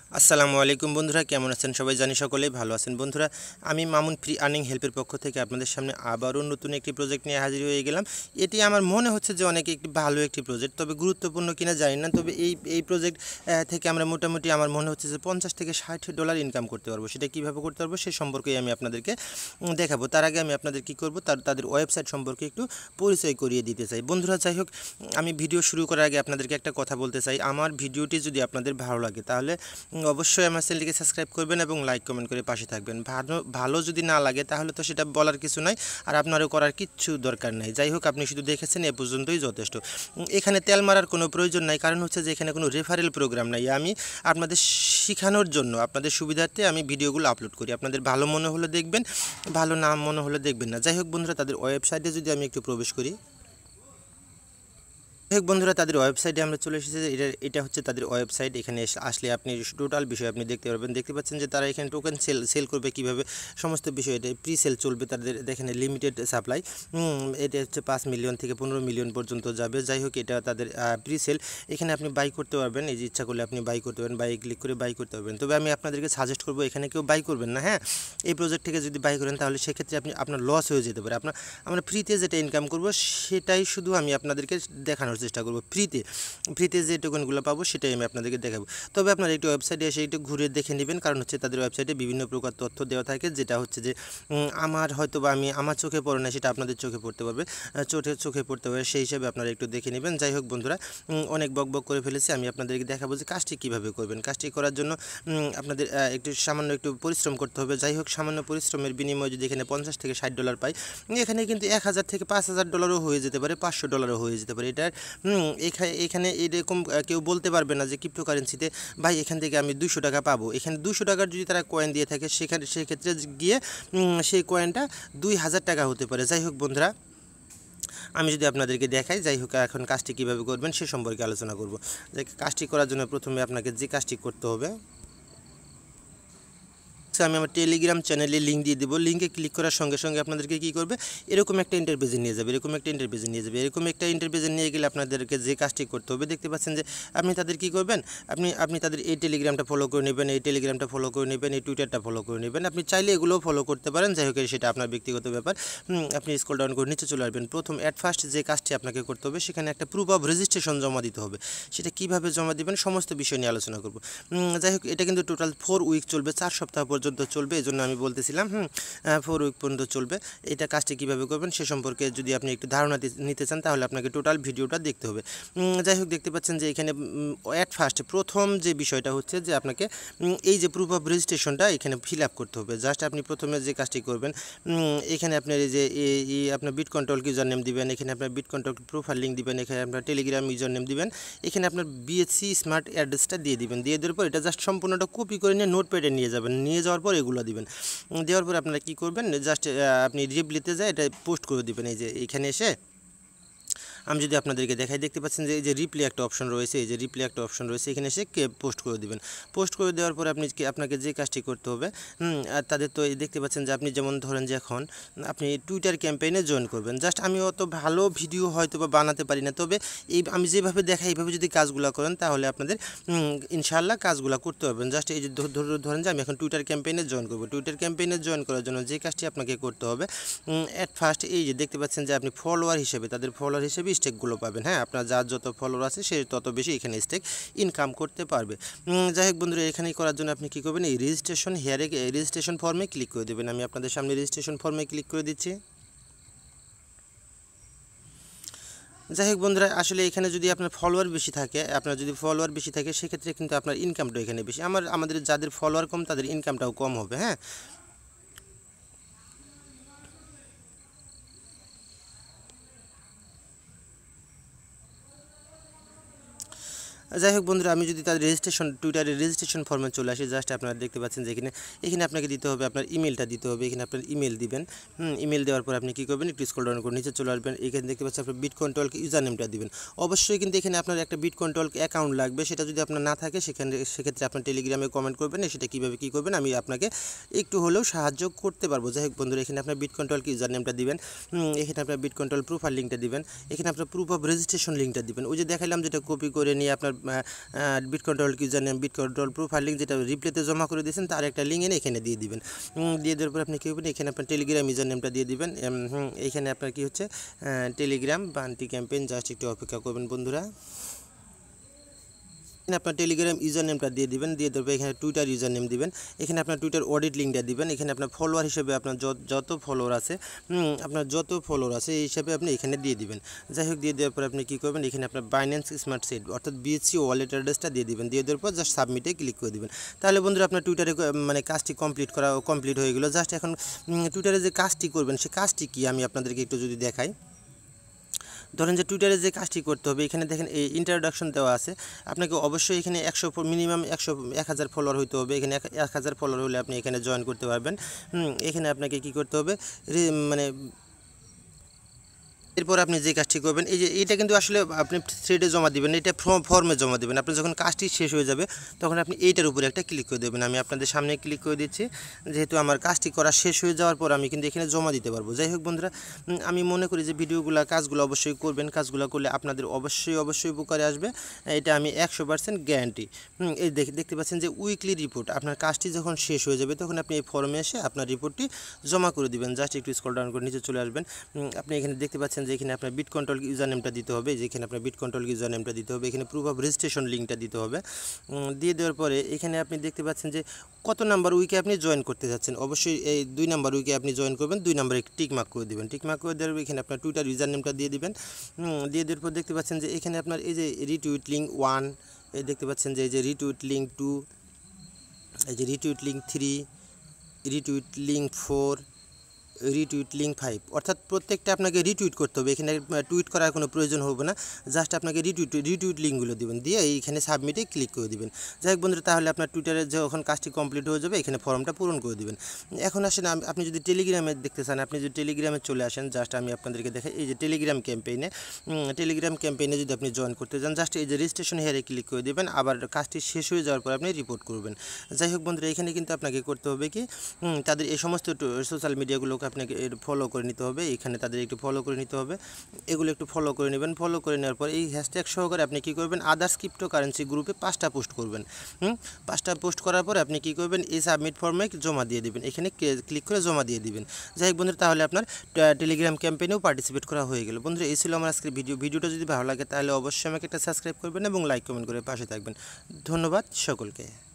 আসসালামু আলাইকুম বন্ধুরা, কেমন আছেন সবাই? জানি সকলেই ভালো আছেন। বন্ধুরা, আমি মামুন ফ্রি আর্নিং হেল্পের পক্ষ থেকে আপনাদের সামনে আবারও নতুন একটি প্রজেক্ট নিয়ে হাজির হয়ে গেলাম। এটি আমার মনে হচ্ছে যে অনেক একটি ভালো একটি প্রজেক্ট, তবে গুরুত্বপূর্ণ কিনা জানি না। তবে এই প্রজেক্ট থেকে আমরা মোটামুটি আমার মনে হচ্ছে যে $50 থেকে $60 ইনকাম করতে পারবো। সেটা কীভাবে করতে পারবো সে সম্পর্কেই আমি আপনাদেরকে দেখাবো। তার আগে আমি আপনাদের কী করবো, তাদের ওয়েবসাইট সম্পর্কে একটু পরিচয় করিয়ে দিতে চাই। বন্ধুরা, যাই হোক, আমি ভিডিও শুরু করার আগে আপনাদেরকে একটা কথা বলতে চাই। আমার ভিডিওটি যদি আপনাদের ভালো লাগে তাহলে অবশ্যই আমার চ্যানেলটিকে সাবস্ক্রাইব করবেন এবং লাইক কমেন্ট করে পাশে থাকবেন। ভালো যদি না লাগে তাহলে তো সেটা বলার কিছু নাই, আর আপনারও করার কিচ্ছু দরকার নাই। যাই হোক, আপনি শুধু দেখেছেন, এ পর্যন্তই যথেষ্ট। এখানে তেল মারার কোনো প্রয়োজন নাই, কারণ হচ্ছে যে এখানে কোনো রেফারেল প্রোগ্রাম নাই। আমি আপনাদের শেখানোর জন্য, আপনাদের সুবিধার্থে আমি ভিডিওগুলো আপলোড করি। আপনাদের ভালো মনে হলে দেখবেন, ভালো না মনে হলে দেখবেন না। যাই হোক বন্ধুরা, তাদের ওয়েবসাইটে যদি আমি একটু প্রবেশ করি। বন্ধুরা, তাদের ওয়েবসাইটে আমরা চলে এসেছি। এটা হচ্ছে তাদের ওয়েবসাইট। এখানে আসলে আপনি টোটাল বিষয় আপনি দেখতে পারবেন। দেখতে পাচ্ছেন যে তারা এখানে টোকেন সেল করবে কীভাবে, সমস্ত বিষয়। এটা প্রি সেল চলবে তাদের। দেখেন লিমিটেড সাপ্লাই, এটা হচ্ছে 5 মিলিয়ন থেকে 15 মিলিয়ন পর্যন্ত যাবে। যাই হোক, এটা তাদের প্রি সেল। এখানে আপনি বাই করতে পারবেন, এই যে ইচ্ছা করলে আপনি বাই করতে পারবেন, বাই ক্লিক করে বাই করতে পারবেন। তবে আমি আপনাদেরকে সাজেস্ট করবো এখানে কেউ বাই করবেন না। হ্যাঁ, এই প্রজেক্ট থেকে যদি বাই করেন তাহলে সেক্ষেত্রে আপনার লস হয়ে যেতে পারে। আমরা ফ্রিতে যেটা ইনকাম করব সেটাই শুধু আমি আপনাদেরকে দেখানোর চেষ্টা করব। ফ্রিতে যে টোকেনগুলো পাবো সেটাই আমি আপনাদেরকে দেখাবো। তবে আপনারা একটু ওয়েবসাইটে এসে একটু ঘুরে দেখে নেবেন, কারণ হচ্ছে তাদের ওয়েবসাইটে বিভিন্ন প্রকার তথ্য দেওয়া থাকে, যেটা হচ্ছে যে আমার হয়তো বা আমার চোখে পড়ে না, সেটা আপনাদের চোখে পড়তে পারবে, চোখে পড়তে পারে। সেই হিসাবে আপনারা একটু দেখে নেবেন। যাই হোক বন্ধুরা, অনেক বক করে ফেলেছি। আমি আপনাদেরকে দেখাবো যে কাজটি কীভাবে করবেন। কাজটি করার জন্য আপনাদের সামান্য একটু পরিশ্রম করতে হবে। যাই হোক, সামান্য পরিশ্রমের বিনিময়ে যদি এখানে $50 থেকে $60 পাই, এখানে কিন্তু $1000 থেকে $5000 হয়ে যেতে পারে, $500 হয়ে যেতে পারে। এটার এখানে এরকম কেউ বলতে পারবে না যে ক্রিপ্টোকারেন্সিতে ভাই এখান থেকে আমি $200 পাবো। এখানে $200 যদি তারা কয়েন দিয়ে থাকে, সেক্ষেত্রে গিয়ে সেই কয়েনটা $2000 হতে পারে। যাই হোক বন্ধুরা, আমি যদি আপনাদেরকে দেখাই, যাই হোক, এখন কাজটি কীভাবে করবেন সে সম্পর্কে আলোচনা করব। যে কাজটি করার জন্য প্রথমে আপনাকে যে কাজটি করতে হবে, আমি আমার টেলিগ্রাম চ্যানেলে লিঙ্ক দিয়ে দেবো। লিঙ্কে ক্লিক করার সঙ্গে সঙ্গে আপনাদেরকে কী করবে, এরকম একটা ইন্টারপেজে নিয়ে যাবে। এরকম একটা ইন্টারপেজে নিয়ে গেলে আপনাদেরকে যে কাজটি করতে হবে, দেখতে পাচ্ছেন যে আপনি তাদের কী করবেন, আপনি তাদের এই টেলিগ্রামটা ফলো করে নেবেন, এই টেলিগ্রামটা ফলো করে নেবেন, এই টুইটারটা ফলো করে নেবেন। আপনি চাইলে এগুলোও ফলো করতে পারেন। যাই হোক, সেটা আপনার ব্যক্তিগত ব্যাপার। আপনি স্ক্রল ডাউন করে নিচে চলে আসবেন। প্রথম ফার্স্ট যে কাজটি আপনাকে করতে হবে, সেখানে একটা প্রুফ অফ রেজিস্ট্রেশন জমা দিতে হবে। সেটা কীভাবে জমা দেবেন সমস্ত বিষয় নিয়ে আলোচনা করব। যাই হোক, এটা কিন্তু টোটাল 4 উইক চলবে, 4 সপ্তাহ পর্যন্ত চলবে। এই জন্য আমি বলতেছিলাম 4 উইক পর্যন্ত চলবে। এটা কাজটি কীভাবে করবেন সে সম্পর্কে যদি আপনি একটু ধারণা নিতে চান, তাহলে আপনাকে টোটাল ভিডিওটা দেখতে হবে। যাই হোক, দেখতে পাচ্ছেন যে এখানে ফার্স্ট প্রথম যে বিষয়টা হচ্ছে যে আপনাকে এই যে প্রুফ অফ রেজিস্ট্রেশনটা এখানে ফিল আপ করতে হবে। জাস্ট আপনি প্রথমে যে কাজটি করবেন, এখানে আপনার এই যে আপনার বিটকয়েনটক ইউজার নেম দিবেন, এখানে আপনার বিটকয়েনটক প্রোফাইল লিঙ্ক দিবেন, এখানে আপনার টেলিগ্রাম ইউজার নেম দিবেন, এখানে আপনার বিএসসি স্মার্ট অ্যাড্রেসটা দিয়ে দিবেন। দিয়ে দেওয়ার পর এটা জাস্ট সম্পূর্ণটা কপি করে নিয়ে নোটপ্যাডে নিয়ে যাবেন। নিয়ে যাওয়ার পর এগুলো দিবেন। দেওয়ার পর আপনারা কী করবেন, জাস্ট আপনি রিপ্লিতে যায় এটা পোস্ট করে দিবেন। এই যে এখানে এসে আমি যদি আপনাদেরকে দেখাই, দেখতে পাচ্ছেন যে এই যে রিপ্লে একটা অপশন রয়েছে, এখানে এসে পোস্ট করে দিবেন। পোস্ট করে দেওয়ার পরে আপনাকে যে কাজটি করতে হবে, আর তাদের তো দেখতে পাচ্ছেন যে আপনি যেমন ধরেন যে এখন আপনি টুইটার ক্যাম্পেইনে জয়েন করবেন। জাস্ট আমি অত ভালো ভিডিও হয়তো বা বানাতে পারি না, তবে আমি যেভাবে দেখাই এইভাবে যদি কাজগুলো করেন তাহলে আপনাদের ইনশাআল্লাহ কাজগুলো করতে পারবেন। জাস্ট এই যে ধরেন যে আমি এখন টুইটার ক্যাম্পেইনে জয়েন করবো। টুইটার ক্যাম্পেইনে জয়েন করার জন্য যে কাজটি আপনাকে করতে হবে, ফার্স্ট এই যে দেখতে পাচ্ছেন যে আপনি ফলোয়ার হিসেবে, তাদের ফলোয়ার হিসেবে স্টেকগুলো পাবেন। হ্যাঁ, আপনার যার যত ফলোয়ার আছে সে তত বেশি এখানে স্টেক ইনকাম করতে পারবে। যাই হোক বন্ধুরা, এখানেই করার জন্য আপনি কী করবেন, এই রেজিস্ট্রেশন ফর্মে ক্লিক করে দেবেন। আমি আপনাদের সামনে রেজিস্ট্রেশন ফর্মে ক্লিক করে দিচ্ছি। যাই হোক বন্ধুরা, আসলে এখানে যদি আপনার ফলোয়ার বেশি থাকে, সেক্ষেত্রে কিন্তু আপনার ইনকামটা এখানে বেশি। আমাদের যাদের ফলোয়ার কম তাদের ইনকামটাও কম হবে। হ্যাঁ, যাই হোক বন্ধুরা, আমি যদি তাদের টুইটারের রেজিস্ট্রেশন ফর্মে চলে আসি, জাস্ট আপনারা দেখতে পাচ্ছেন যে এখানে আপনাকে দিতে হবে, আপনার ইমেলটা দিতে হবে। এখানে আপনার ইমেল দিবেন। ইমেল দেওয়ার পর আপনি কী করবেন, একটু স্ক্রল ডাউন করে নিচে চলে আসবেন। এখানে দেখতে পাচ্ছেন আপনার বিটকয়েনটক ইউজার নেমটা দিবেন। অবশ্যই কিন্তু এখানে আপনার একটা বিটকয়েনটক অ্যাকাউন্ট লাগবে। সেটা যদি আপনার না থাকে, সেক্ষেত্রে আপনার টেলিগ্রামে কমেন্ট করবেন, সেটা কীভাবে কী করবেন আমি আপনাকে একটু হলেও সাহায্য করতে পারবো। যাই হোক বন্ধুরা, এখানে আপনার বিটকয়েনটক ইউজার নেমটা দিবেন। এখানে আপনার বিটকয়েনটক প্রোফাইল লিঙ্কটা দিবেন। এখানে আপনার প্রুফ অফ রেজিস্ট্রেশন লিঙ্কটা দিবেন। ওই যে দেখালাম যেটা কপি করে নিয়ে আপনার Bitcointalk username Bitcointalk profile link যেটা রিপ্লেতে জমা করে দিয়েছেন তার একটা লিঙ্ক এনে এখানে দিয়ে দিবেন। দিয়ে দেওয়ার পর আপনি কী করবেন, এখানে আপনার টেলিগ্রাম ইউজারনেমটা দিয়ে দিবেন। এখানে আপনার কি হচ্ছে টেলিগ্রাম বান্টি ক্যাম্পেইন, জাস্ট একটু অপেক্ষা করবেন বন্ধুরা। এখানে আপনার টেলিগ্রাম ইউজার নেমটা দিয়ে দিবেন, দিয়ে দেবে এখানে টুইটার ইউজার নেম দিবেন, এখানে আপনার টুইটার অডিট লিঙ্কটা দিবেন, এখানে আপনার ফলোয়ার হিসেবে আপনার যত ফলোয়ার আছে এই হিসাবে আপনি এখানে দিয়ে দিবেন। যাই হোক, দিয়ে দেওয়ার পর আপনি কী করবেন, এখানে আপনার বাইন্যান্স স্মার্ট সেট অর্থাৎ বিএসসি ওয়ালেট অ্যাড্রেসটা দিয়ে দিবেন। দিয়ে দেওয়ার পর জাস্ট সাবমিটে ক্লিক করে দিবেন। তাহলে বন্ধুরা আপনার টুইটারে মানে কাজটি কমপ্লিট হয়ে গেলো। জাস্ট এখন টুইটারে যে কাজটি করবেন সেই কাজটি কি আমি আপনাদেরকে একটু যদি দেখাই। ধরেন যে টুইটারে যে কাজটি করতে হবে, এখানে দেখেন এই ইন্ট্রোডাকশন দেওয়া আছে। আপনাকে অবশ্যই এখানে মিনিমাম 1000 ফলোয়ার হইতে হবে। এখানে 1000 ফলোয়ার হলে আপনি এখানে জয়েন করতে পারবেন। এখানে আপনাকে কি করতে হবে, মানে এরপর আপনি যে কাজটি করবেন, এই যে এটা কিন্তু আসলে আপনি থ্রেডে জমা দিবেন, এটা ফর্মে জমা দিবেন। আপনি যখন কাজটি শেষ হয়ে যাবে তখন আপনি এইটার উপরে একটা ক্লিক করে দেবেন। আমি আপনাদের সামনে ক্লিক করে দিচ্ছি, যেহেতু আমার কাজটি করা শেষ হয়ে যাওয়ার পর আমি কিন্তু এখানে জমা দিতে পারবো। যাই হোক বন্ধুরা, আমি মনে করি যে কাজগুলো অবশ্যই করবেন। কাজগুলো করলে আপনাদের অবশ্যই উপকারে আসবে, এটা আমি 100% গ্যারান্টি। এই দেখতে পাচ্ছেন যে উইকলি রিপোর্ট, আপনার কাজটি যখন শেষ হয়ে যাবে তখন আপনি এই ফর্মে এসে আপনার রিপোর্টটি জমা করে দিবেন। জাস্ট একটু স্ক্রল ডাউন করে নিচে চলে আসবেন। আপনি এখানে দেখতে পাচ্ছেন যে এখানে আপনার বিটকয়েনটক ইউজার নেমটা দিতে হবে, যেখানে আপনার বিটকয়েনটক ইউজার নেমটা দিতে হবে, এখানে প্রুফ অফ রেজিস্ট্রেশন লিঙ্কটা দিতে হবে। দিয়ে দেওয়ার পরে এখানে আপনি দেখতে পাচ্ছেন যে কত নাম্বার উইকে আপনি জয়েন করতে যাচ্ছেন। অবশ্যই এই 2 নাম্বার উইকে আপনি জয়েন করবেন, 2 নাম্বারে টিক মার্ক করে দেবেন। টিক মার্ক করে দেওয়ার এখানে আপনার টুইটার ইউজার নেমটা দিয়ে দিবেন। দিয়ে দেওয়ার পর দেখতে পাচ্ছেন যে এখানে আপনার এই যে রিটুইট লিঙ্ক 1, এই দেখতে পাচ্ছেন যে এই যে রিটুইট লিঙ্ক 2, এই যে retweet link 3, retweet link 4, retweet link 5, অর্থাৎ প্রত্যেকটা আপনাকে রিটুইট করতে হবে। এখানে টুইট করার কোনো প্রয়োজন হবে না, জাস্ট আপনাকে রিটুইট লিঙ্কগুলো দেবেন, দিয়ে এইখানে সাবমিটে ক্লিক করে দেবেন। যাই হোক বন্ধুরা, তাহলে আপনার টুইটারে যখন কাজটি কমপ্লিট হয়ে যাবে এখানে ফর্মটা পূরণ করে দেবেন। এখন আসেন আপনি যদি টেলিগ্রামে দেখতে চান, আপনি যদি টেলিগ্রামে চলে আসেন, জাস্ট আমি আপনাদেরকে দেখাই। এই যে টেলিগ্রাম ক্যাম্পেইনে যদি আপনি জয়েন করতে চান, জাস্ট এই যে রেজিস্ট্রেশন হেয়ারে ক্লিক করে দেবেন। আবার কাজটি শেষ হয়ে যাওয়ার পর আপনি রিপোর্ট করবেন। যাই হোক বন্ধুরা, এখানে কিন্তু আপনাকে করতে হবে কি, তাদের এই সমস্ত সোশ্যাল মিডিয়াগুলোকে আপনাকে ফলো করে নিতে হবে। এখানে তাদের একটু ফলো করে নিতে হবে, এগুলো একটু ফলো করে নেবেন। ফলো করে নেওয়ার পর এই হ্যাশট্যাগ সহকারে আপনি কী করবেন, আদার্স ক্রিপ্টোকারেন্সি গ্রুপে 5টা পোস্ট করবেন। 5টা পোস্ট করার পর আপনি কী করবেন, এই সাবমিট ফর্মে জমা দিয়ে দেবেন, এখানে ক্লিক করে জমা দিয়ে দিবেন। যাই হোক বন্ধুরা, তাহলে আপনার টেলিগ্রাম ক্যাম্পেইনেও পার্টিসিপেট করা হয়ে গেল। বন্ধুরা, এই ছিল আমার আজকের ভিডিওটা যদি ভালো লাগে তাহলে অবশ্যই আমাকে একটা সাবস্ক্রাইব করবেন এবং লাইক কমেন্ট করে পাশে থাকবেন। ধন্যবাদ সকলকে।